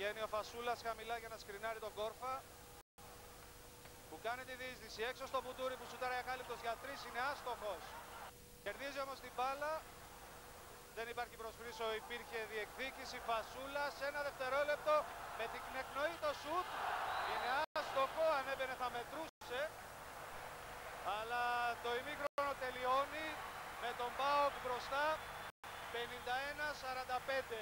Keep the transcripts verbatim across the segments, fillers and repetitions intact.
Βγαίνει ο Φασούλας χαμηλά για να σκρινάρει τον Κόρφα, που κάνει τη διείσδυση έξω στο Μπουντούρι που σουτάρει ακάλυπτος για τρεις, είναι άστοχος. Κερδίζει όμως την μπάλα. Δεν υπάρχει προς φρύσο, υπήρχε διεκδίκηση. Φασούλας, ένα δευτερόλεπτο με την εκνοή το σουτ. Είναι άστοχο, αν έμπαινε θα μετρούσε. Αλλά το ημίχρονο τελειώνει με τον ΠΑΟΚ μπροστά πενήντα ένα σαράντα πέντε.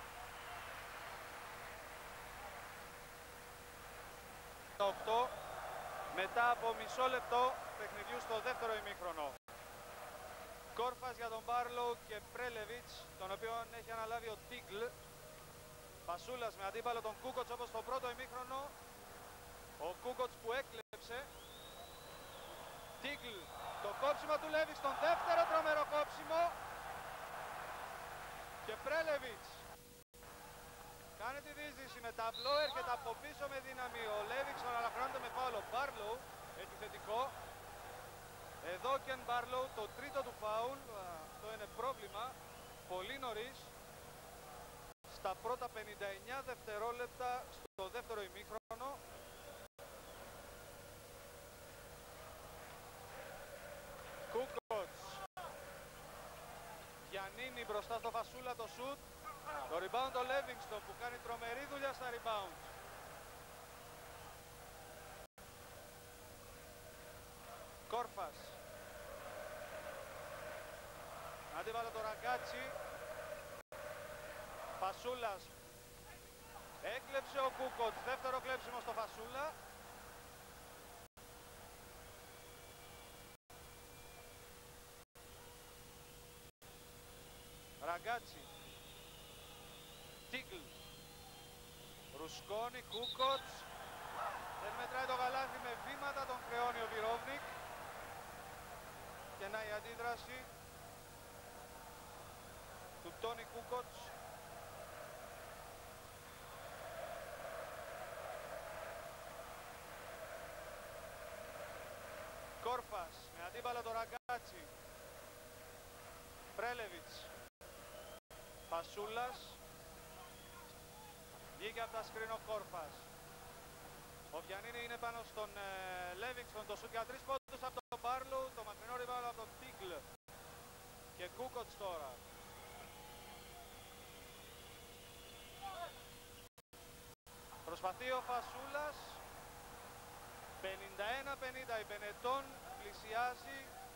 οκτώ μετά από μισό λεπτό παιχνιδιού στο δεύτερο ημίχρονο. Κόρφας για τον Μπάρλοου και Πρέλεβιτς, τον οποίο έχει αναλάβει ο Τίγκλ. Φασούλας με αντίπαλο τον Κούκοτς όπως στο πρώτο ημίχρονο. Ο Κούκοτς που έκλεψε. Τίγκλ, το κόψιμο του Λέβινγκστον, δεύτερο τρομερό κόψιμο. Και Πρέλεβιτς κάνει τη διείσδυση με ταμπλό, έρχεται από πίσω με δύναμη ο Λέβινγκστον, αλλά χρειάζεται με φάουλ ο Μπάρλοου, επιθετικό. Εδώ και Μπάρλοου, το τρίτο του φάουλ, αυτό είναι πρόβλημα, πολύ νωρίς, στα πρώτα πενήντα εννιά δευτερόλεπτα στο δεύτερο ημίχρονο. Κούκοτς, Γιαννίνη μπροστά στο Φασούλα το σουτ, το rebound ο Λέβινγκστον που κάνει τρομερή δουλειά στα rebound. Κόρφας, αντίβαλο το Ραγκάτσι. Φασούλας, έκλεψε ο Κούκοτς, δεύτερο κλέψιμο στο Φασούλα. Ραγκάτσι, Τίγκλ, Ρουσκόνη, Κούκοτς, δεν μετράει το γαλάζι, με βήματα τον χρεώνει ο Βιρόβνικ. Και να η αντίδραση του Τόνι Κούκοτς. Κόρφας με αντίπαλο το Ραγκάτσι. Πρέλεβιτς, Φασούλας, βγήκε από τα σκριν ο Κόρφας. Ο Βιαννίνη είναι πάνω στον ε, Λέβινγκστον, το σουτ για τρεις πόντους από τον Μπάρλοου, το μακρινό ριμπάουντ από τον Τίγκλ. Και Κούκοτς τώρα. Προσπαθεί ο Φασούλας. πενήντα ένα πενήντα, η Μπενετών πλησιάζει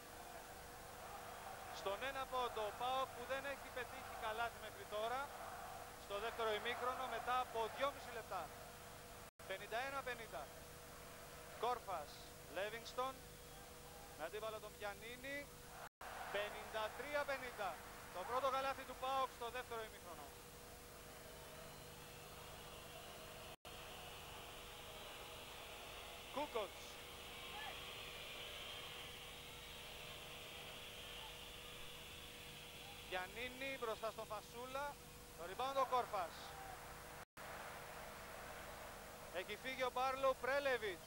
στον ένα πόντο. Ο ΠΑΟΚ που δεν έχει πετύχει καλάθι μέχρι τώρα στο δεύτερο ημίχρονο μετά από δυόμιση λεπτά. πενήντα ένα πενήντα. Κόρφας, Λέβινγκστον με αντίπαλο τον Πιανίνη. πενήντα τρία πενήντα. Το πρώτο καλάθι του ΠΑΟΚ στο δεύτερο ημίχρονο. Κούκοτς, Γιαννίνη μπροστά στο Φασούλα. Το rebound ο Κόρφας. Έχει φύγει ο Μπάρλοου. Πρέλεβιτς.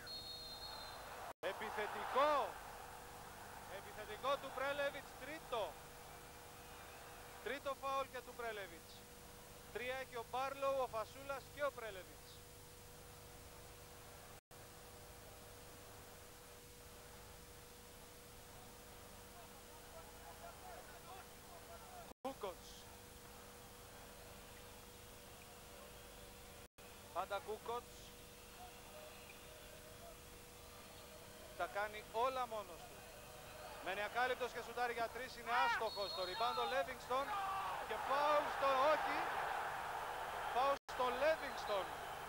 Επιθετικό. Επιθετικό του Πρέλεβιτς. Τρίτο. Τρίτο φάουλ και του Πρέλεβιτς. Τρία έχει ο Μπάρλοου, ο Φασούλας και ο Πρέλεβιτς. Κούκοτς. Πάντα Κούκοτς. Τα κάνει όλα μόνος του. Μένει ακάλυπτος και σουτάρει για τρεις, είναι άστοχος. Το rebound ο Λέβινγκστον και φάουλ στο όχι. Φάουλ στο Λέβινγκστον.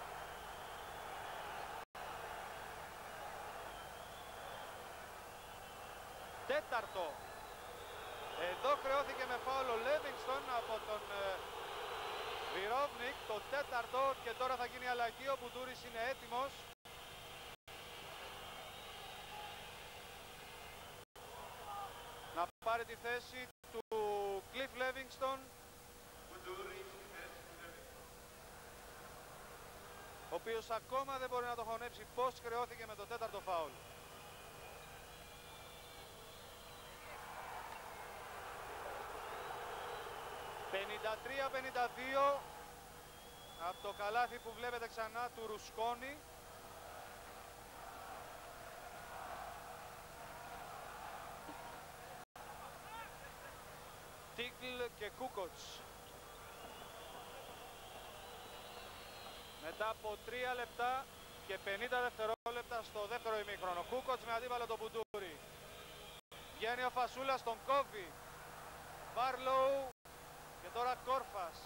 Τέταρτο. Εδώ χρεώθηκε με φάουλ ο Λέβινγκστον από τον ε, Βιρόβνικ, το τέταρτο, και τώρα θα γίνει αλλαγή. Ο Μπουντούρης είναι έτοιμος. Να πάρει τη θέση του Κλιφ Λέβινγκστον, ο οποίος ακόμα δεν μπορεί να το χωνέψει πώς χρεώθηκε με το τέταρτο φάουλ. πενήντα τρία πενήντα δύο. από το καλάθι που βλέπετε ξανά του Ρουσκόνη. Τίγκλ και Κούκοτς. Μετά από τρία λεπτά και πενήντα δευτερόλεπτα στο δεύτερο ημίχρονο. Κούκοτς με αντίπαλο τον Μπουντούρη. Βγαίνει ο Φασούλας, τον κόβει. Μπάρλοου και τώρα Κόρφας.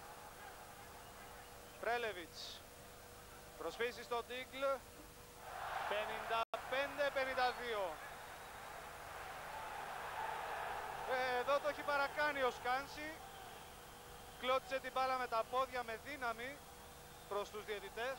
Πρέλεβιτς. Προσφύση στο Τίγκλ. πενήντα πέντε πενήντα δύο. Ε, εδώ το έχει παρακάνει ο Σκάνση. Κλώτησε την μπάλα με τα πόδια με δύναμη προς τους διαιτητές.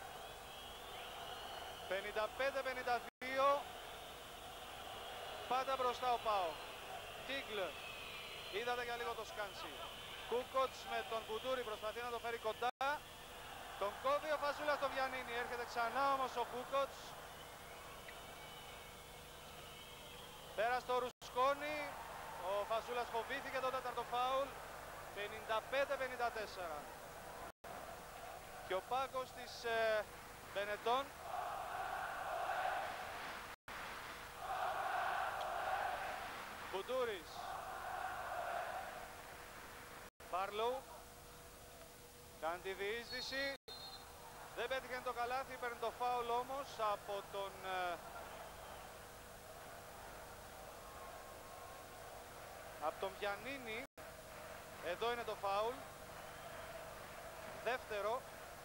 πενήντα πέντε πενήντα δύο. Πάντα μπροστά ο Πάο. Τίγκλ. Είδατε για λίγο το Σκάνση. Κούκοτς με τον Μπουντούρη προσπαθεί να το φέρει κοντά. Τον κόβει ο Φασούλας στο Βιαννίνη. Έρχεται ξανά όμως ο Κούκοτς. Πέρα στο Ρουσκόνη. Ο Φασούλας φοβήθηκε το τέταρτο φάουλ. πενήντα πέντε πενήντα τέσσερα. Και ο πάγκος της ε, Μπενετών. Μπουντούρης. Μπάρλοου. Κάνει τη διείσδυση. Δεν πέτυχε το καλάθι, παίρνει το φάουλ όμως από τον ε, από τον Βιαννίνη. Εδώ είναι το φάουλ. Δεύτερο.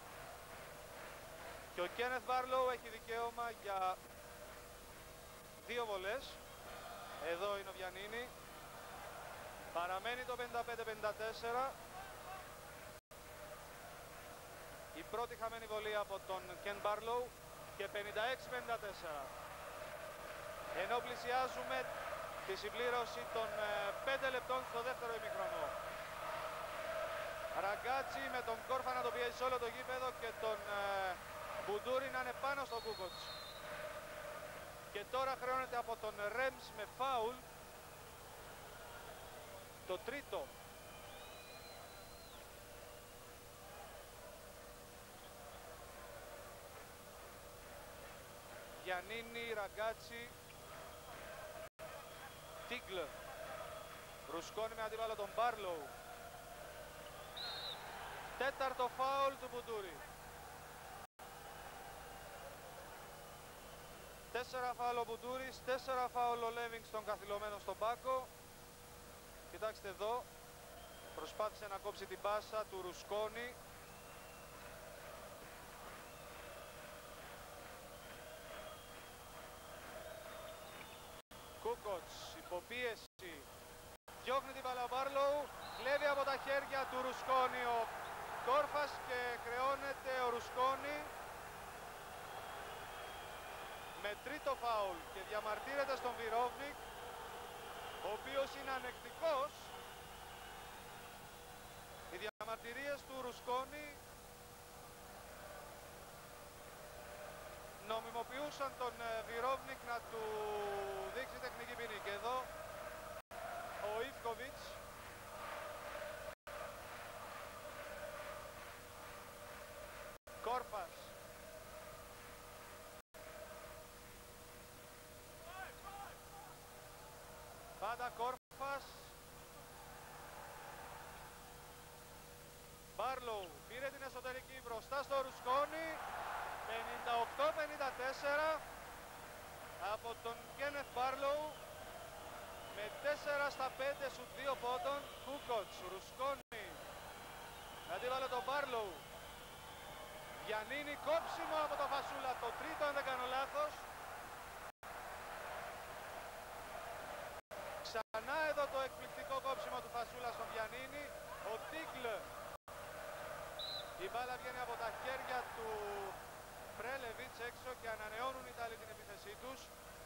Και ο Κένεθ Μπάρλοου έχει δικαίωμα για δύο βολές. Εδώ είναι ο Βιαννίνη. Παραμένει το πενήντα πέντε πενήντα τέσσερα. Η πρώτη χαμένη βολή από τον Κεν Μπάρλοου και πενήντα έξι πενήντα τέσσερα. Ενώ πλησιάζουμε τη συμπλήρωση των πέντε λεπτών στο δεύτερο ημίχρονο. Ραγκάτσι με τον Κόρφα να το πιέζει όλο το γήπεδο και τον ε, Μπουντούρη να είναι πάνω στο Κούκοτς. Και τώρα χρεώνεται από τον Ρέμς με φάουλ. Το τρίτο. Γιαννίνη, Ραγκάτσι, Τίγκλ. Ρουσκόνη με αντίπαλο τον Μπάρλοου. Τέταρτο φάουλ του Μπουντούρη. Τέσσερα φάουλ ο Μπουντούρης, τέσσερα φάουλ ο Λέβινγκστον καθυλωμένο στον πάκο. Κοιτάξτε εδώ, προσπάθησε να κόψει την πάσα του Ρουσκόνη. Κούκοτς, υποπίεση, διώχνει την μπάλα Μπάρλοου, κλέβει από τα χέρια του Ρουσκόνη ο Κόρφας και χρεώνεται ο Ρουσκόνη με τρίτο φάουλ και διαμαρτύρεται στον Βιρόβνικ, ο οποίος είναι ανεκτικός. Οι διαμαρτυρίες του Ρουσκόνη νομιμοποιούσαν τον Βιρόβνικ να του δείξει τεχνική ποινή. Και εδώ ο Ιβκοβιτς Κόρφας. Πάντα Κόρφας. Μπάρλοου πήρε την εσωτερική μπροστά στο Ρουσκόνη. πενήντα οκτώ πενήντα τέσσερα από τον Κένεθ Μπάρλοου με τέσσερα στα πέντε σου δύο πόντων. Κούκοτς, Ρουσκόνη, αντίβαλε τον Μπάρλοου. Γιαννίνη, κόψιμο από το Φασούλα, το τρίτο αν δεν κάνω λάθος. Ξανά εδώ το εκπληκτικό κόψιμο του Φασούλα στον Γιαννίνη. Ο Τίγκλ. Η μπάλα βγαίνει από τα χέρια του Πρέλεβιτς έξω και ανανεώνουν οι Ιταλοί την επίθεσή τους.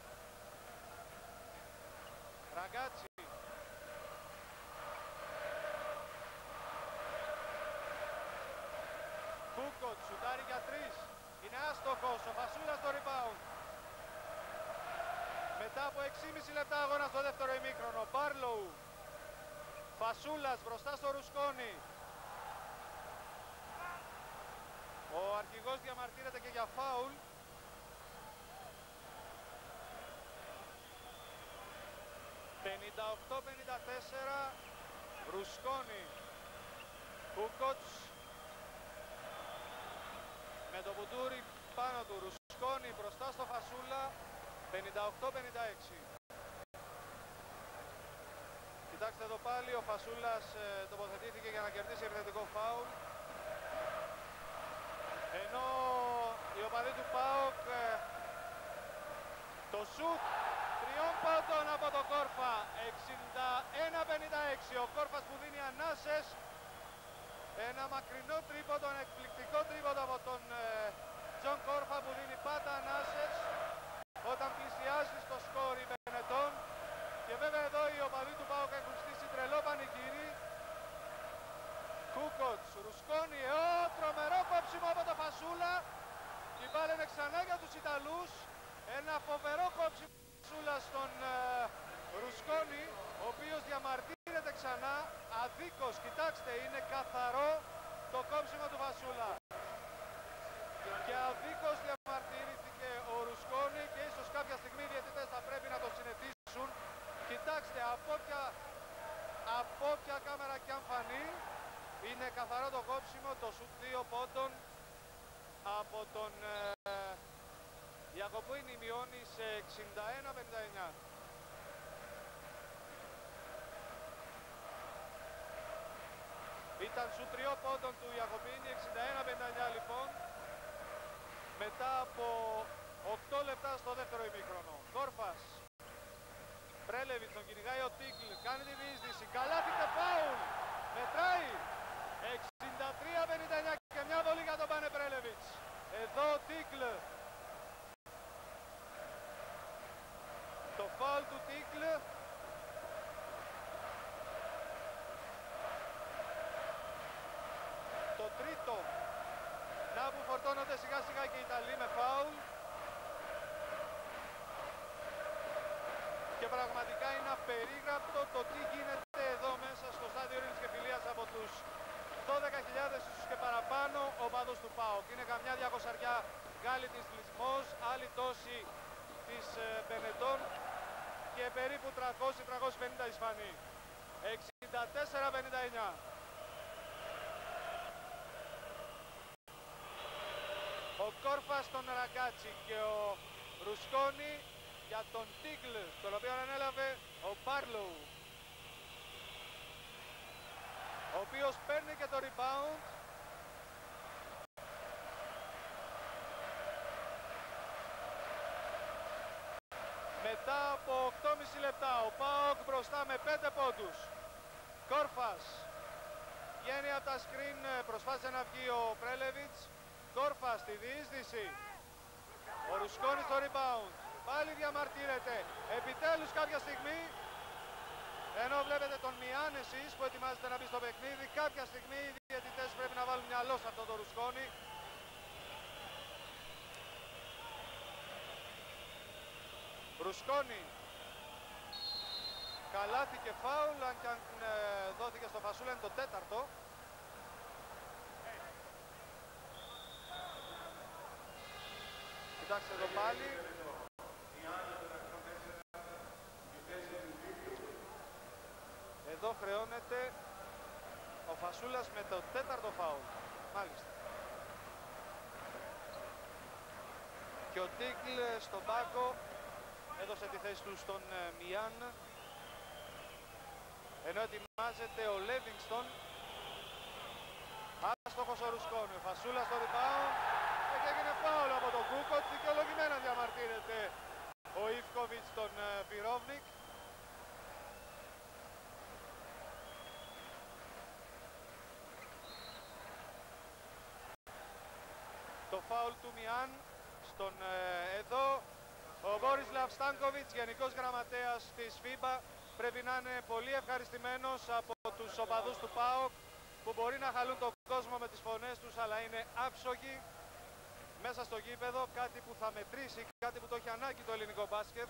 Ραγκάτσι. Κούκοτ, σουτάρει για τρεις. Είναι άστοχος ο Φασούλας στο rebound. Μετά από έξι και μισό λεπτά αγώνα στο δεύτερο ημίχρονο. Μπάρλοου. Φασούλας μπροστά στο Ρουσκόνη. επιθετικός διαμαρτύρεται και για φάουλ. πενήντα οκτώ πενήντα τέσσερα, Ρουσκόνη, Κούκοτς, με το μπουντούρι πάνω του, Ρουσκόνη μπροστά στο Φασούλα, πενήντα οκτώ πενήντα έξι. Κοιτάξτε εδώ πάλι, ο Φασούλας ε, τοποθετήθηκε για να κερδίσει επιθετικό φάουλ. Ενώ οι οπαδοί του ΠΑΟΚ, ε, το σουτ τριών πόντων από τον Κόρφα, εξήντα ένα πενήντα έξι. Ο Κόρφας που δίνει ανάσες, ένα μακρινό τρίποντο, ένα εκπληκτικό τρίποντο από τον ε, Τζον Κόρφα που δίνει πάντα ανάσες όταν πλησιάζει στο σκορ οι Μπενετών. Και βέβαια εδώ οι οπαδοί του ΠΑΟΚ έχουν στήσει τρελό πανηγύρι. Κούκοτς, Ρουσκόνη, ο τρομερό κόψιμο από το Φασούλα. Η μπάλα είναι ξανά για τους Ιταλούς. Ένα φοβερό κόψιμο Φασούλα στον ε, Ρουσκόνη, ο οποίος διαμαρτύρεται ξανά. Αδίκως, κοιτάξτε, είναι καθαρό το κόψιμο του Φασούλα. Και αδίκως διαμαρτύρθηκε ο Ρουσκόνη και ίσως κάποια στιγμή οι διαιτητές θα πρέπει να το συνετήσουν. Κοιτάξτε, από όποια, από όποια κάμερα και αν φανεί, είναι καθαρό το κόψιμο, το σουτ δύο πόντων από τον ε, Ιακωποίνη μειώνει σε εξήντα ένα πενήντα εννιά. Ήταν σουτ τριών πόντων του Ιακωποίνη, εξήντα ένα πενήντα εννιά λοιπόν, μετά από οκτώ λεπτά στο δεύτερο ημίχρονο. Κόρφας, Πρέλεβιτς, τον κυνηγάει ο Τίκλ, κάνει τη διείσδυση, καλάθι και φάουλ, μετράει, εξήντα τρία πενήντα εννιά και μια βολή για τον Πάνε Πρέλεβιτς. Εδώ ο Τίκλ, το φάουλ του Τίκλ, το τρίτο, να που φορτώνονται σιγά σιγά και οι Ιταλοί με φάουλ. Και πραγματικά είναι απερίγραπτο το τι γίνεται εδώ μέσα στο στάδιο Ειρήνης και Φιλίας από τους δώδεκα χιλιάδες ίσως και παραπάνω οπαδούς του ΠΑΟΚ. Είναι καμιά διακοσαριά Γάλλοι της Λισμός, άλλοι τόσοι της Μπενετών και περίπου τριακόσιοι με τριακόσιοι πενήντα Ισπανοί. εξήντα τέσσερα πενήντα εννιά. Ο Κόρφας στον Ραγκάτσι και ο Ρουσκόνη για τον Τίκλ, τον οποίο ανέλαβε ο Μπάρλοου, ο οποίος παίρνει και το rebound. Μετά από οκτώ και μισό λεπτά ο ΠΑΟΚ μπροστά με πέντε πόντους. Κόρφας βγαίνει από τα σκριν, προσπάθησε να βγει ο Πρέλεβιτς. Κόρφας στη διείσδυση, ο Ρουσκόνης στο rebound, πάλι διαμαρτύρεται, επιτέλους κάποια στιγμή, ενώ βλέπετε τον Μιάν εσείς που ετοιμάζεται να μπει στο παιχνίδι, κάποια στιγμή οι διαιτητές πρέπει να βάλουν μυαλό σε αυτό το Ρουσκόνη. Ρουσκόνη, καλάθι και φάουλ, αν και αν ε, δόθηκε στο Φασούλα, είναι το τέταρτο. Κοιτάξτε εδώ πάλι. Εδώ χρεώνεται ο Φασούλας με το τέταρτο φάουλ. Μάλιστα. Και ο Τίκλ στον πάγκο έδωσε τη θέση του στον Μιάν. Ενώ ετοιμάζεται ο Λέβινγκστον. Άστοχος ο Ρουσκόνη. Ο Φασούλας στο rebound. Και έγινε φάουλ από τον Κούκοτς. Δικαιολογημένα διαμαρτύρεται ο Ιβκοβιτς τον Βιρόβνικ. Το φάουλ του Μιάν στον ε, εδώ ο Μπόρισλαβ Στάνκοβιτς, γενικός γραμματέας της φίμπα, πρέπει να είναι πολύ ευχαριστημένος από τους οπαδούς του ΠΑΟΚ που μπορεί να χαλούν τον κόσμο με τις φωνές τους, αλλά είναι άψογοι μέσα στο γήπεδο, κάτι που θα μετρήσει, κάτι που το έχει ανάγκη το ελληνικό μπάσκετ.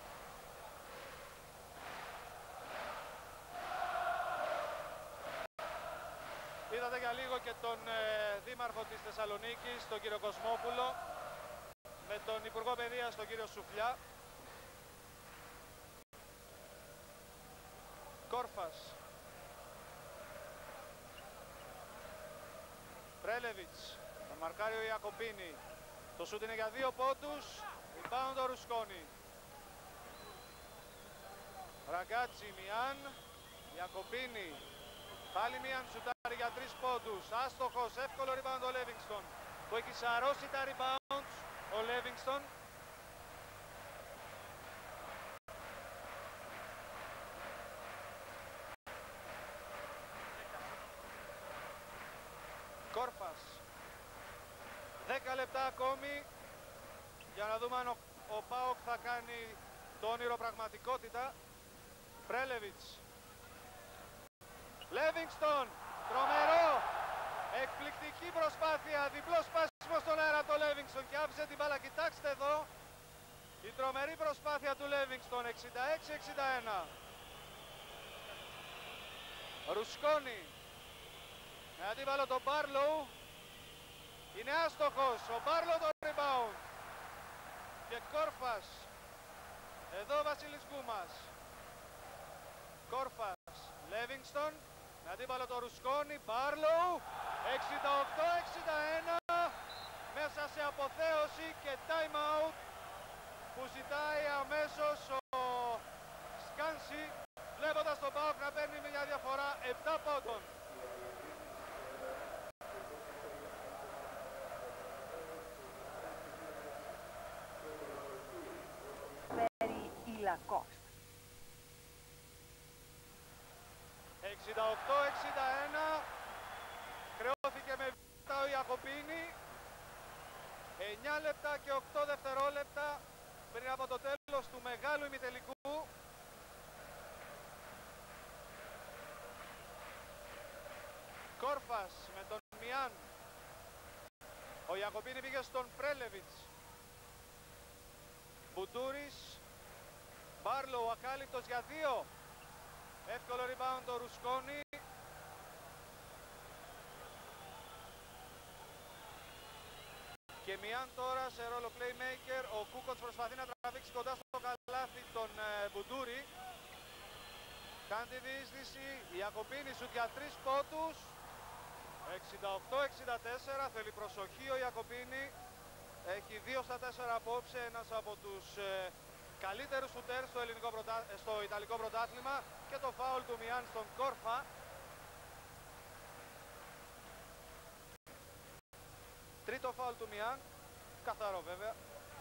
Είδατε για λίγο και τον ε, δήμαρχο της Θεσσαλονίκης, τον κύριο Κοσμόπουλο, με τον Υπουργό Παιδείας, τον κύριο Σουφλιά. Κόρφας. Πρέλεβιτς. Τον μαρκάρει ο Ιακοπίνη. Το σούτ είναι για δύο πόντους. Rebound ο Ρουσκόνη. Ραγκάτσι, Μιάν. Ιακοπίνη. Πάλι Μιάν σουτάρει για τρεις πόντους. Άστοχος, εύκολο rebound ο Λέβινγκστον, που έχει σαρώσει τα rebounds ο Λέβινγκστον. Κόρφας. δέκα λεπτά ακόμη για να δούμε αν ο, ο ΠΑΟΚ θα κάνει το όνειρο πραγματικότητα. Πρέλεβιτς. Λέβινγκστον. Τρομερό. Εκπληκτική προσπάθεια. Διπλό σπάσιμο στον αέρα το Λέβινγκστον και άφησε την μπάλα. Κοιτάξτε εδώ. Η τρομερή προσπάθεια του Λέβινγκστον. εξήντα έξι εξήντα ένα. Ρουσκόνη. Με αντίβαλο τον Μπάρλοου. Είναι άστοχος. Ο Μπάρλοου το rebound. Και Κόρφας. Εδώ ο Βασίλης Γκούμας. Κόρφας. Λέβινγκστον. Με αντίβαλο το Ρουσκόνη. Μπάρλοου. εξήντα οκτώ εξήντα ένα. Μέσα σε αποθέωση και time out που ζητάει αμέσως ο Σκάνση, βλέποντας τον ΠΑΟΚ να παίρνει μια διαφορά επτά πόντων. εξήντα οκτώ εξήντα ένα. Χρεώθηκε με β' ο Ιακοπίνη. εννιά λεπτά και οκτώ δευτερόλεπτα πριν από το τέλος του μεγάλου ημιτελικού. Κόρφας με τον Μιάν. Ο Ιακοπίνη πήγε στον Πρέλεβιτς. Μπουτούρης. Μπάρλοου ακάλυπτος για δύο. Εύκολο rebound το Ρουσκόνη. Και Μιάν τώρα σε ρόλο playmaker. Ο Κούκοτς προσπαθεί να τραβήξει κοντά στο καλάθι τον ε, Μπουτούρη. Κάνει τη διείσδυση. Η Ιακοπίνη σουτ για τρεις πόντους. εξήντα οκτώ εξήντα τέσσερα. Θέλει προσοχή ο Ιακοπίνη. Έχει δύο στα τέσσερα απόψε. Ένας από τους ε, καλύτερους σουτέρ στο, πρωτα... στο Ιταλικό πρωτάθλημα. Και το φάουλ του Μιάν στον Κόρφα. Τρίτο φάουλ του Μιάν. Καθαρό βέβαια.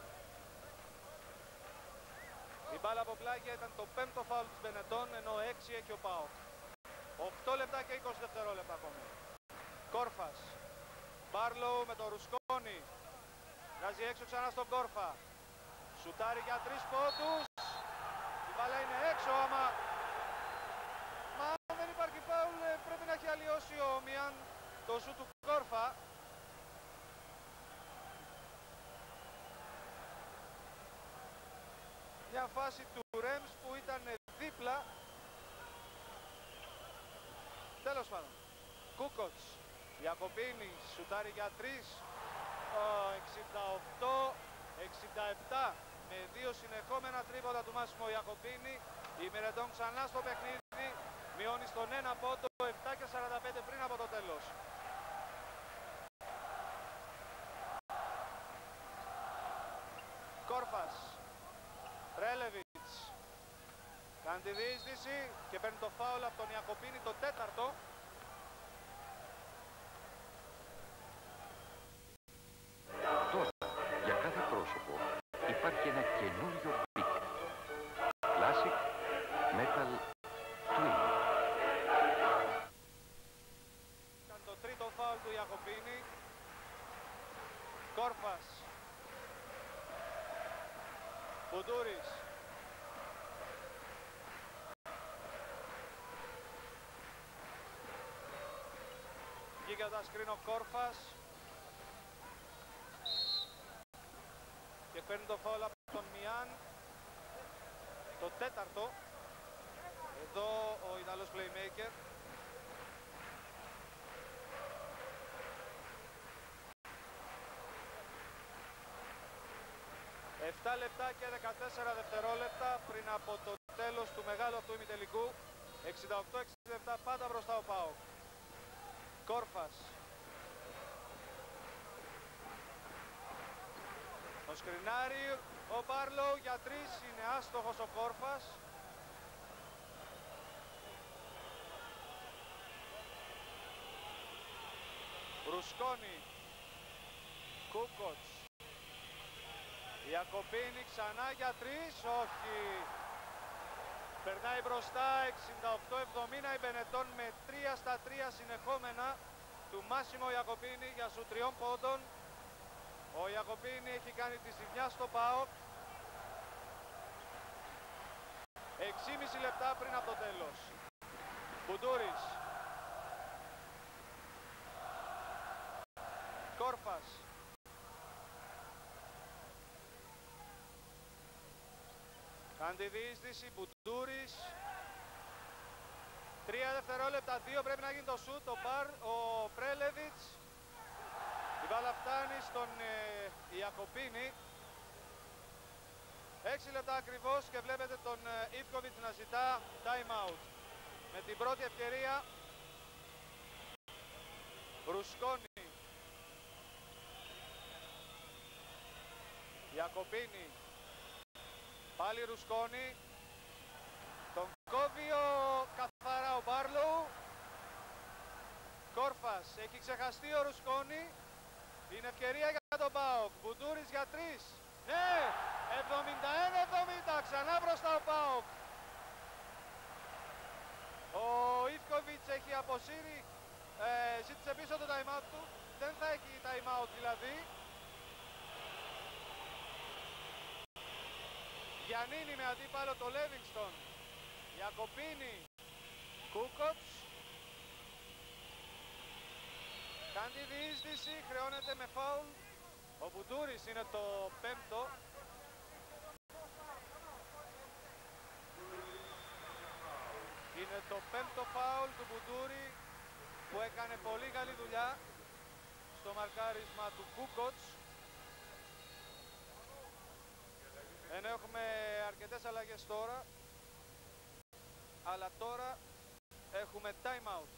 Η μπάλα από πλάγια ήταν το πέμπτο φάουλ της Μπενετών, ενώ έξι έχει ο ΠΑΟΚ. οκτώ λεπτά και είκοσι δευτερόλεπτα ακόμη. Κόρφας. Μπάρλοου με το Ρουσκόνη. Βγάζει έξω ξανά στον Κόρφα. Σουτάρει για τρεις πόντους. Η μπάλα είναι έξω, άμα... Μα αν δεν υπάρχει φάουλ πρέπει να έχει αλλοιώσει ο Μιάν το σουτ του Κόρφα. Μια φάση του Ρέμς που ήταν δίπλα. Τέλος πάντων. Κούκοτς. Ιακοπίνη σουτάρει για τρεις. εξήντα οκτώ εξήντα επτά. Με δύο συνεχόμενα τρίποτα του Μάσιμο Ιακοπίνη. Η Μερεντών ξανά στο παιχνίδι. Μειώνει στον ένα πόντο. επτά και σαράντα πέντε πριν από το τέλος. Κόρφας. Πρέλεβιτς. Κάνει τη διείσδυση και παίρνει το φάουλ από τον Ιακοπίνη, το τέταρτο. Τώρα, για κάθε πρόσωπο υπάρχει ένα καινούριο πικ. Classic Metal Twin. Κάνει το τρίτο φάουλ του Ιακοπίνη. Κόρφας. Μπουτούρης. Βγήκε από τα σκριν ο Κόρφας και παίρνει το φάουλ από τον Μιάν, το τέταρτο. Εδώ ο Ιταλός playmaker. επτά λεπτά και δεκατέσσερα δευτερόλεπτα πριν από το τέλος του μεγάλου αυτού ημιτελικού. εξήντα οκτώ εξήντα επτά, πάντα μπροστά ο ΠΑΟΚ. Κόρφας. Το σκρινάρι ο Μπάρλοου για τρεις, είναι άστοχος ο Κόρφας. Ρουσκόνη. Κούκοτς. Ιακωπίνη ξανά για τρεις, όχι. Περνάει μπροστά εξήντα οκτώ εβδομήντα η Μπενετών με τρία στα τρία συνεχόμενα του Μάσιμο Ιακωπίνη για σου τριών πόντων. Ο Ιακωπίνη έχει κάνει τη ζημιά στο ΠΑΟΚ. έξι και μισό λεπτά πριν από το τέλος. Μπουντούρης. Κόρφας. Κάνει τη διείσδυση, Μπουντούρης. Τρία δευτερόλεπτα, δύο πρέπει να γίνει το σουτ, ο, Μπαρ, ο Πρέλεβιτς. Η μπάλα φτάνει στον ε, Ιακωπίνη. Έξι λεπτά ακριβώς και βλέπετε τον ε, Ιβκοβιτς να ζητά time out. Με την πρώτη ευκαιρία, Ρουσκόνη. Ιακωπίνη. Πάλι Ρουσκόνη. Τον κόβει ο καθαρά ο Μπάρλοου. Κόρφας. Έχει ξεχαστεί ο Ρουσκόνη. Είναι ευκαιρία για τον ΠΑΟΚ. Μπουντούρης για τρεις. Ναι! εβδομήντα ένα εβδομήντα. Ξανά μπροστά ο ΠΑΟΚ. Ο Ιβκοβιτς έχει αποσύρει. Ε, ζήτησε πίσω το time out του. Δεν θα έχει time out δηλαδή. Γιαννίνη με αντίπαλο το Λέβινγκστον. Ιακωπίνη. Κούκοτς. Κάνει τη διείσδυση, χρεώνεται με φάουλ. Ο Μπουντούρης είναι το πέμπτο. Είναι το πέμπτο φάουλ του Μπουντούρη που έκανε πολύ καλή δουλειά στο μαρκάρισμα του Κούκοτς. Ενώ έχουμε αρκετές αλλαγές τώρα, αλλά τώρα έχουμε time out.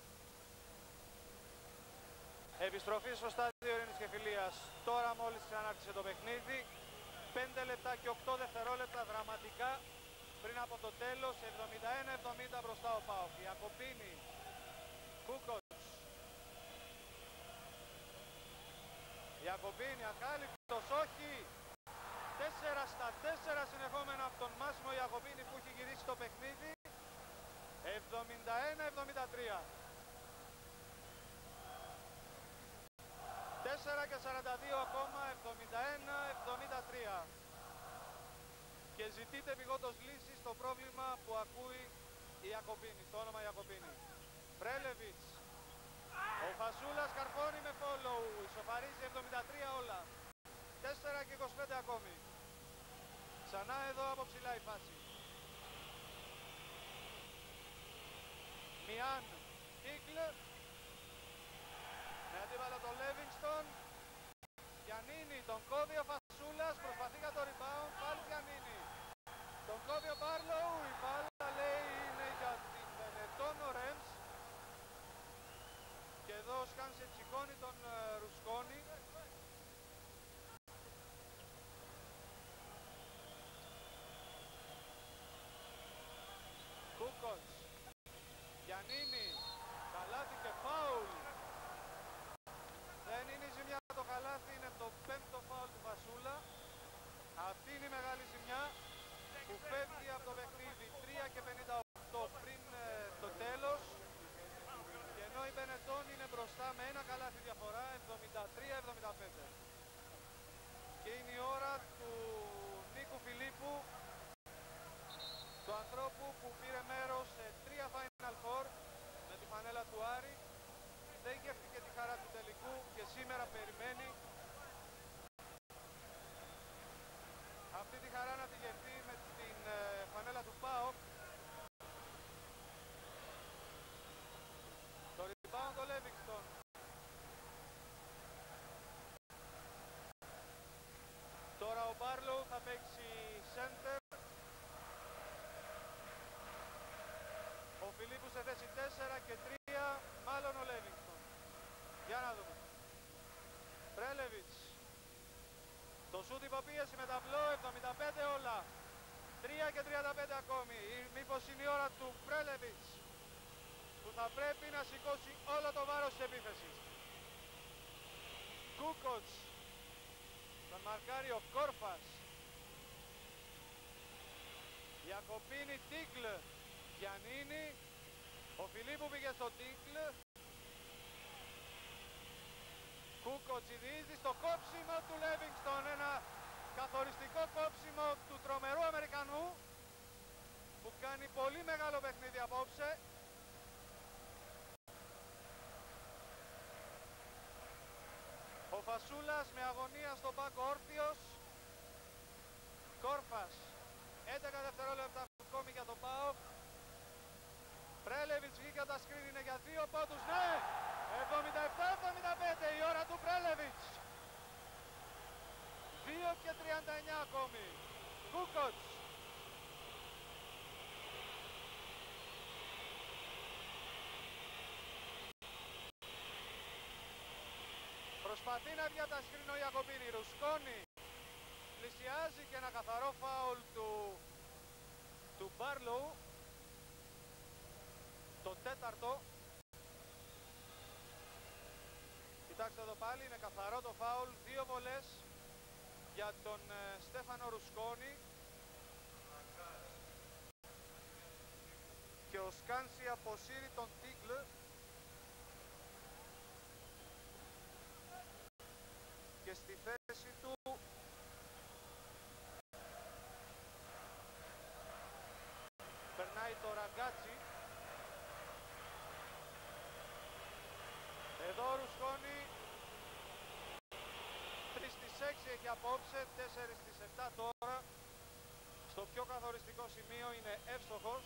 Επιστροφή στο στάδιο Ειρήνης και Φιλίας. Τώρα μόλις ξανάρχισε το παιχνίδι. πέντε λεπτά και οκτώ δευτερόλεπτα δραματικά πριν από το τέλος. εβδομήντα ένα εβδομήντα μπροστά ο ΠΑΟΚ. Ιακωπίνη. Κούκοτς. Ιακωπίνη ακάλυπτος, όχι. τέσσερα στα τέσσερα συνεχόμενα από τον Μάσιμο Ιακωπίνη που έχει γυρίσει το παιχνίδι. εβδομήντα ένα εβδομήντα τρία. τέσσερα και σαράντα δύο ακόμα, εβδομήντα ένα εβδομήντα τρία. Και ζητείτε επειγόντως λύση στο πρόβλημα που ακούει η Ιακωπίνη, το όνομα Ιακωπίνη. Πρέλεβιτς. Ο Φασούλας καρφώνει με follow, ισοφαρίζει εβδομήντα τρία όλα. τέσσερα και είκοσι πέντε ακόμη. Ξανά εδώ από ψηλά η φάση. Μιάν. Κίκλ. Με αντίπαλο τον Λέβινγκστον. Γιαννίνη, τον κόβει ο Φασούλας, προσπαθεί για το rebound, πάλι Γιαννίνη. Τον κόβει ο Μπάρλοου, η μπάλα λέει είναι για την Μπενετών ο Ρέμς. Και εδώ ο Σκάνσε τσικώνει τον uh, Ρουσκόνη. Κούκοτς. Γιαννίνη. Καλάθι και φάουλ. Δεν είναι η ζημιά το καλάθι, είναι το πέμπτο φάουλ του Βασούλα. Αυτή είναι η μεγάλη ζημιά που φεύγει από το παιχνίδι. Τρία και πενήντα οκτώ πριν ε, το τέλος. Και ενώ η Μπενετών είναι μπροστά με ένα καλάθι διαφορά, εβδομήντα τρία εβδομήντα πέντε. Και είναι η ώρα του Νίκου Φιλίππου, του ανθρώπου που πήρε μέρος σε τρία Final Four με τη φανέλα του Άρη. Δεν γεύτηκε τη χαρά του τελικού και σήμερα περιμένει αυτή τη χαρά να τη γευτεί με την ε, φανέλα του ΠΑΟΚ. Το rebound το Λέβινγκστον. Τώρα ο Μπάρλοου θα παίξει center. Ο Φιλίππου σε θέση τέσσερα και τρία, μάλλον ο Λέβινγκστον. Για να δούμε. Πρέλεβιτς. Το σούτ υποπίεση με ταμπλό, εβδομήντα πέντε όλα. τρία και τριάντα πέντε ακόμη. Μήπως είναι η ώρα του Πρέλεβιτς, που θα πρέπει να σηκώσει όλο το βάρος της επίθεσης. Κούκοτς. Τον μαρκάρει ο Κόρφας. Ιακοπίνη, Τίγκλ. Γιαννίνη. Ο Φιλίππου πήγε στο Τίγκλ. Κούκοτς ειδίζει στο κόψιμο του Λέβινγκστον. Ένα καθοριστικό κόψιμο του τρομερού Αμερικανού, που κάνει πολύ μεγάλο παιχνίδι απόψε. Ο Φασούλας με αγωνία στον πάγκο όρθιος. Κόρφας. έντεκα δευτερόλεπτα ακόμη για τον ΠΑΟΚ. Πρέλεβιτς βγήκε από τα σκριν, είναι για δύο πόντους. Ναι! εβδομήντα επτά εβδομήντα πέντε η ώρα του Πρέλεβιτς. δύο και τριάντα εννιά ακόμη. Κούκοτς. Προσπαθεί να βγει από τα σκριν ο Ιακοπίνη. Ρουσκόνη. Πλησιάζει και ένα καθαρό φάουλ του, του Μπάρλοου. Το τέταρτο. Κοιτάξτε εδώ πάλι, είναι καθαρό το φάουλ. Δύο βολές για τον ε, Στέφανο Ρουσκόνη. Και ο Σκάνση αποσύρει τον Τίγκλ. Και στη θέση του περνάει το Ραγκάτσι. Εδώ ο Ρουσκόνη τρία στις έξι έχει απόψε, τέσσερα στις επτά τώρα. Στο πιο καθοριστικό σημείο είναι εύστοχος.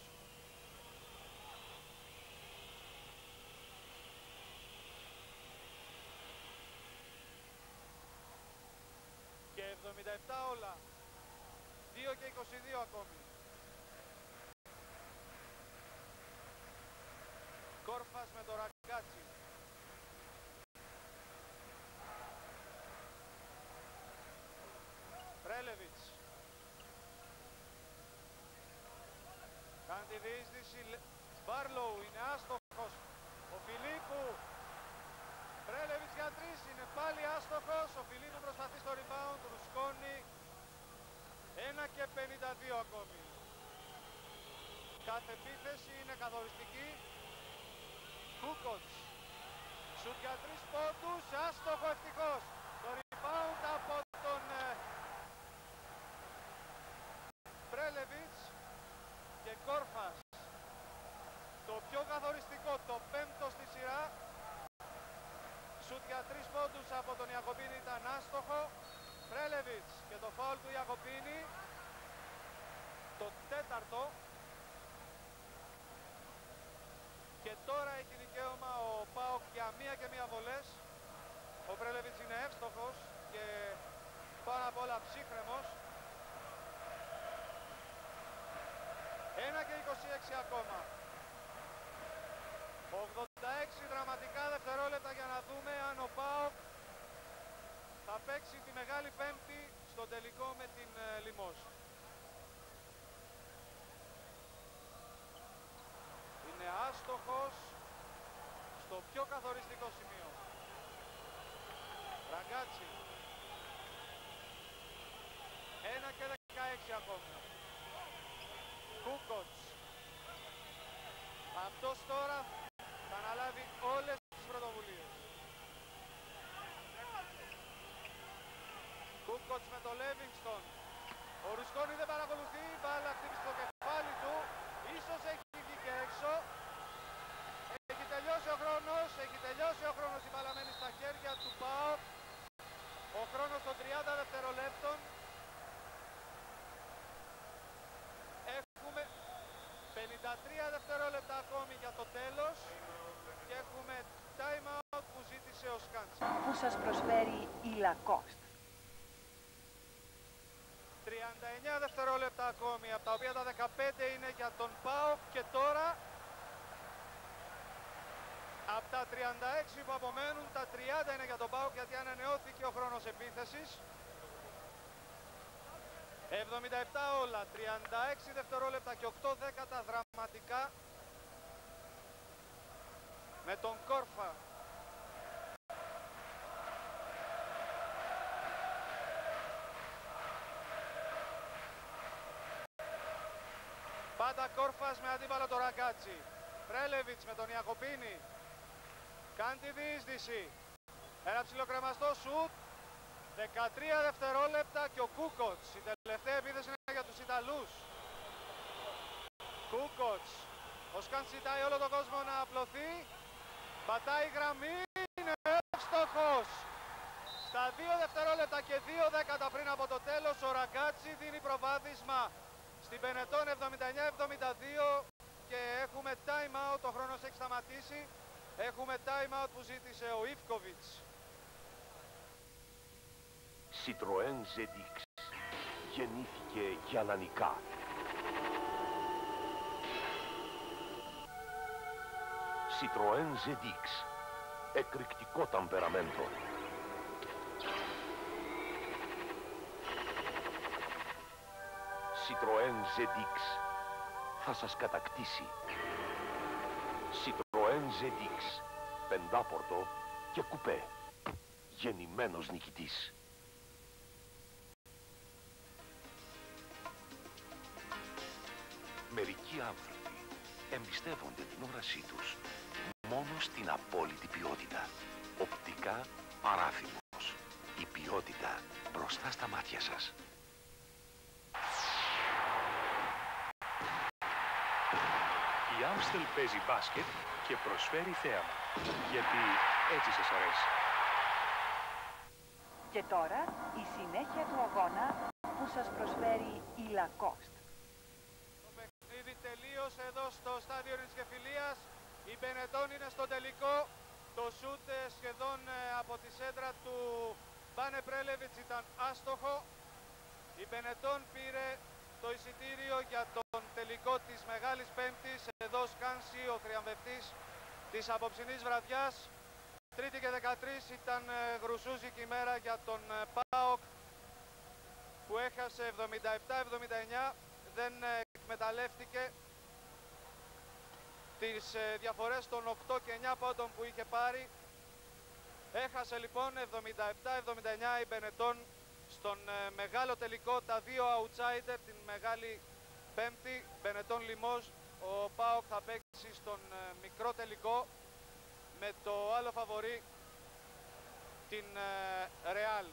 Και εβδομήντα επτά όλα. δύο και είκοσι δύο ακόμη. Κόρφας με το Ραγκάτσι. Πρέλεβιτς. Κάνει τη διείσδυση. Μπάρλοου είναι άστοχος. Ο Φιλίππου. Πρέλεβιτς για τρεις, είναι πάλι άστοχος. Ο Φιλίππου προσπαθεί στο rebound. Ρουσκόνη. ένα και πενήντα δύο ακόμη. Κάθε επίθεση είναι καθοριστική. Κούκοτς. Σουτ για τρεις πόντους. Άστοχο ευτυχώς. Το rebound από τον Πρέλεβιτς και Κόρφας. Το πιο καθοριστικό, το πέμπτο στη σειρά. Σουτ για τρεις πόντους από τον Ιακοπίνη ήταν άστοχο. Πρέλεβιτς και το φάουλ του Ιακοπίνη. Το τέταρτο. Και τώρα έχει δικαίωμα ο ΠΑΟΚ για μία και μία βολές. Ο Πρέλεβιτς είναι εύστοχος και πάνω απ' όλα ψύχρεμος. ένα και είκοσι έξι ακόμα. ογδόντα έξι δραματικά δευτερόλεπτα για να δούμε αν ο ΠΑΟΚ θα παίξει τη Μεγάλη Πέμπτη στο τελικό με την ε, Λιμός. Είναι άστοχος στο πιο καθοριστικό σημείο. Ραγκάτσι. ένα και δεκαέξι ακόμα. Κούκοτς. Αυτός τώρα θα αναλάβει όλες τις πρωτοβουλίες. Κούκοτς με το Λέβινγκστον. Ο Ρουσκόνη δεν παρακολουθεί, μπάλα χτύπησε στο κεφάλι του. Ίσως έχει βγει και έξω. Έχει τελειώσει ο χρόνος, έχει τελειώσει ο χρόνος, η μπάλα μένει στα χέρια του ΠΑΟΚ. Ο χρόνος των τριάντα δευτερολέπτων. Έχουμε πενήντα τρία δευτερόλεπτα ακόμη για το τέλος και έχουμε time out που ζήτησε ο Σκάντσι. Που σας προσφέρει η Lacoste. τριάντα τριάντα εννέα δευτερόλεπτα ακόμη, από τα οποία τα δεκαπέντε είναι για τον ΠΑΟΚ και τώρα από τα τριάντα έξι που απομένουν, τα τριάντα είναι για τον ΠΑΟΚ γιατί ανανεώθηκε ο χρόνος επίθεσης. εβδομήντα επτά όλα, τριάντα έξι δευτερόλεπτα και οκτώ δέκατα δραματικά με τον Κόρφα. Πάντα Κόρφας με αντίπαλο το Ραγκάτσι. Πρέλεβιτς με τον Ιακοπίνη. Κάνει τη διείσδυση. Ένα ψιλοκρεμαστό σουτ. δεκατρία δευτερόλεπτα και ο Κούκοτς. Η τελευταία επίθεση είναι για τους Ιταλούς. Κούκοτς. Ο Σκαντ ζητάει όλο τον κόσμο να απλωθεί. Πατάει γραμμή. Είναι εύστοχος. Στα δύο δευτερόλεπτα και δύο δέκατα πριν από το τέλος ο Ραγκάτσι δίνει προβάδισμα στην Μπενετόν εβδομήντα εννέα εβδομήντα δύο και έχουμε time out, ο χρόνος έχει σταματήσει. Έχουμε time out που ζήτησε ο Ιβκοβιτς. Citroën ζετ εξ γεννήθηκε για να νικά. Citroën ζετ εξ, εκρηκτικό ταμπεραμέντο. Citroën ζετ εξ θα σας κατακτήσει. Citroën ζετ εξ, πεντάπορτο και κουπέ. Γεννημένος νικητής. Μερικοί άνθρωποι εμπιστεύονται την όρασή τους μόνο στην απόλυτη ποιότητα. Οπτικά παράθυμος. Η ποιότητα μπροστά στα μάτια σας. Η Άμστελ παίζει μπάσκετ και προσφέρει θέαμα. Γιατί έτσι σας αρέσει. Και τώρα η συνέχεια του αγώνα που σας προσφέρει η Lacoste. Το παιχνίδι τελείωσε εδώ στο στάδιο Ειρήνης και Φιλίας. Η Μπενετόν είναι στο τελικό. Το σούτ σχεδόν από τη σέντρα του Μπάνε Πρέλεβιτς ήταν άστοχο. Η Μπενετόν πήρε το εισιτήριο για τον τελικό της Μεγάλης Πέμπτης. Εδώ σκάνσει ο θριαμβευτής της απόψινής βραδιάς. Τρίτη και δεκατρείς ήταν γρουσούζικη ημέρα για τον ΠΑΟΚ που έχασε εβδομήντα επτά εβδομήντα εννέα. Δεν εκμεταλλεύτηκε τις διαφορές των οκτώ και εννέα πόντων που είχε πάρει. Έχασε λοιπόν εβδομήντα επτά εβδομήντα εννέα η Μπενετόν στον μεγάλο τελικό, τα δύο outsider, την Μεγάλη Πέμπτη, Μπενετόν Λιμός. Ο ΠΑΟΚ θα παίξει στον μικρό τελικό με το άλλο φαβορί, την Ρεάλ.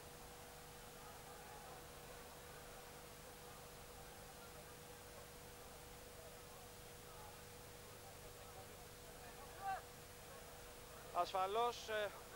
Ασφαλώς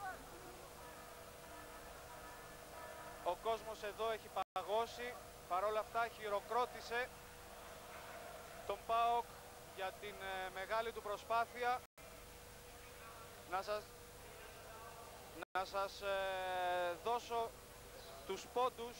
ο κόσμος εδώ έχει παγώσει, παρόλα αυτά χειροκρότησε τον ΠΑΟΚ για την μεγάλη του προσπάθεια. Να σας, να σας ε, δώσω τους πόντους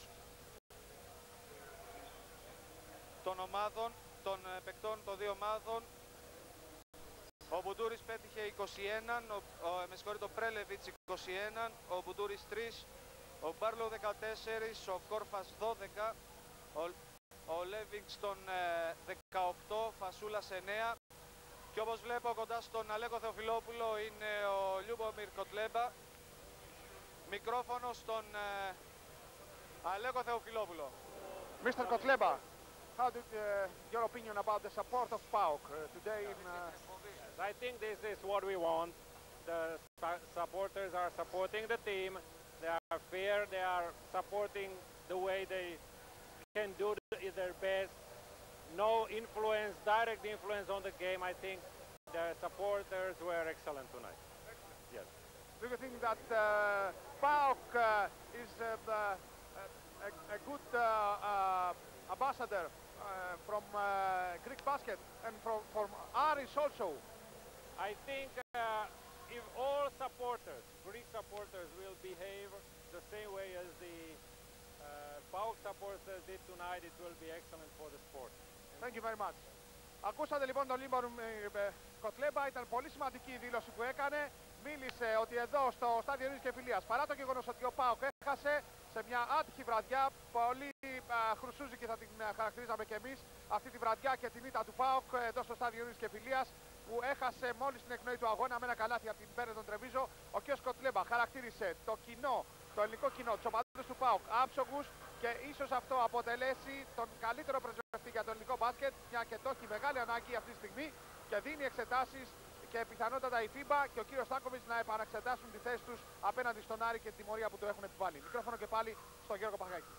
των ομάδων, των ε, παικτών των δύο ομάδων. Ο Μπουντούρης πέτυχε είκοσι ένα, ο, ο, με συγχωρείτε, ο Πρέλεβιτς είκοσι ένα, ο Μπουντούρης τρία, ο Μπάρλο δεκατέσσερα, ο Κόρφας δώδεκα, ο, ο Λέβινγκστον ε, δεκαοκτώ, Φασούλας εννέα. Και όπως βλέπω κοντά στον Αλέκο Θεοφιλόπουλο είναι ο Λιούμπομιρ Κοτλέμπα. Μικρόφωνο στον ε, Αλέκο Θεοφιλόπουλο. Mister Kotleba, how did uh, your opinion about the support of PAOK uh, today in... Uh... I think this is what we want. The supporters are supporting the team. They are fair. They are supporting the way they can do their best. No influence, direct influence on the game. I think the supporters were excellent tonight. Yes. Do you think that uh, PAOK uh, is uh, the, uh, a, a good uh, uh, ambassador uh, from uh, Greek basket and from, from Aris also? I think uh, if all supporters, Greek supporters, will behave the same way as the uh, PAOK supporters did tonight, it will be excellent for the sport. Thank you very much. Ακούσατε λοιπόν τον Λίμπορ Κοτλέμπα, ήταν πολύ σημαντική η δήλωση που έκανε. Μίλησε ότι εδώ στο στάδιο Ειρήνης και Φιλίας, παρά το γεγονός ότι ο ΠΑΟΚ έχασε σε μια άτυχη βραδιά, πολύ χρυσούζικη θα την χαρακτηρίζαμε και εμείς, αυτή τη βραδιά και την ήττα του ΠΑΟΚ εδώ στο στάδιο Ειρήνης και Φιλίας, που έχασε μόλις την εκπνοή του αγώνα με ένα καλάθι από την Μπέρνετον Τρεβίζο. Ο κ. Κοτλέμπα χαρακτήρισε το κοινό, το ελληνικό κοινό, τους οπαδούς του ΠΑΟΚ άψογους και ίσως αυτό αποτελέσει τον καλύτερο πρεσβευτή για το ελληνικό μπάσκετ, μια και το έχει μεγάλη ανάγκη αυτή τη στιγμή και δίνει εξετάσεις και πιθανότατα η φίμπα και ο κύριος Στάκοβιτς να επαναξετάσουν τη θέση τους απέναντι στον Άρη και τη τιμωρία που του έχουν επιβάλει. Μικρόφωνο και πάλι στον Γιώργο Παγάκη.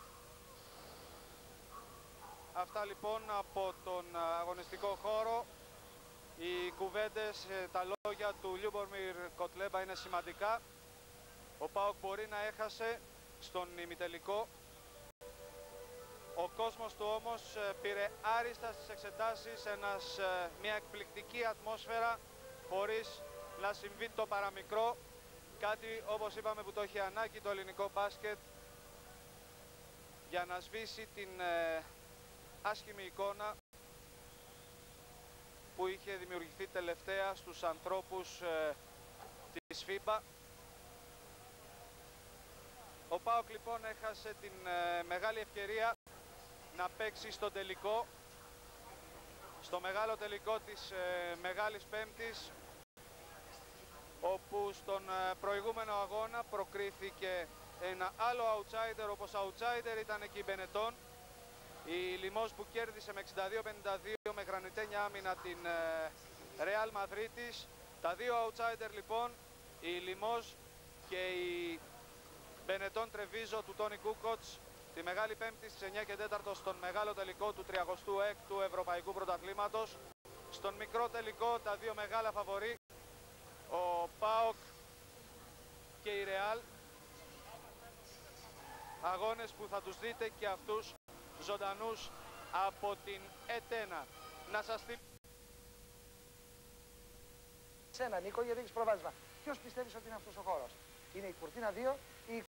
Αυτά λοιπόν από τον αγωνιστικό χώρο. Οι κουβέντες, τα λόγια του Λιούμπορμιρ Κοτλέμπα είναι σημαντικά. Ο ΠΑΟΚ μπορεί να έχασε στον ημιτελικό. Ο κόσμος του όμως πήρε άριστα στις εξετάσεις, ένας, μια εκπληκτική ατμόσφαιρα χωρίς να συμβεί το παραμικρό. Κάτι όπως είπαμε που το έχει ανάγκη το ελληνικό μπάσκετ για να σβήσει την ε, άσχημη εικόνα που είχε δημιουργηθεί τελευταία στους ανθρώπους ε, της φίμπα. Ο ΠΑΟΚ λοιπόν έχασε την ε, μεγάλη ευκαιρία να παίξει στο τελικό, στο μεγάλο τελικό της ε, Μεγάλης Πέμπτης, όπου στον ε, προηγούμενο αγώνα προκρίθηκε ένα άλλο outsider, όπως outsider ήταν εκεί η Μπενετόν, η Λιμός που κέρδισε με εξήντα δύο πενήντα δύο με γρανιτένια άμυνα την ε, Ρεάλ Μαδρίτης. Τα δύο outsider λοιπόν, η Λιμός και η Μπενετόν Τρεβίζο του Τόνι Κούκοτς, τη Μεγάλη Πέμπτη στις εννιά και τέσσερα στον μεγάλο τελικό του τριακοστού έκτου Ευρωπαϊκού Πρωταθλήματος. Στον μικρό τελικό τα δύο μεγάλα φαβορί, ο ΠΑΟΚ και η Ρεάλ. Αγώνες που θα τους δείτε και αυτούς ζωντανούς από την ΕΤΕΝΑ. Να σας θυμίσω. Σένα Νίκο, γιατί έχεις προβάδισμα. Ποιος πιστεύεις ότι είναι αυτός ο χώρος? Είναι η Κουρτίνα δύο ή